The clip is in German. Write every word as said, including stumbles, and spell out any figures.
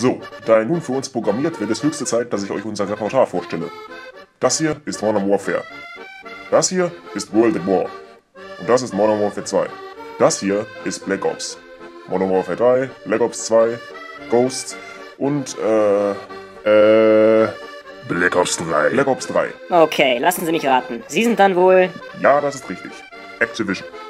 So, da ihr nun für uns programmiert, wird es höchste Zeit, dass ich euch unser Repertoire vorstelle. Das hier ist Modern Warfare. Das hier ist World at War. Und das ist Modern Warfare zwei. Das hier ist Black Ops. Modern Warfare drei, Black Ops zwei, Ghosts und äh... äh... Black Ops drei. Black Ops drei. Okay, lassen Sie mich raten. Sie sind dann wohl... Ja, das ist richtig. Activision.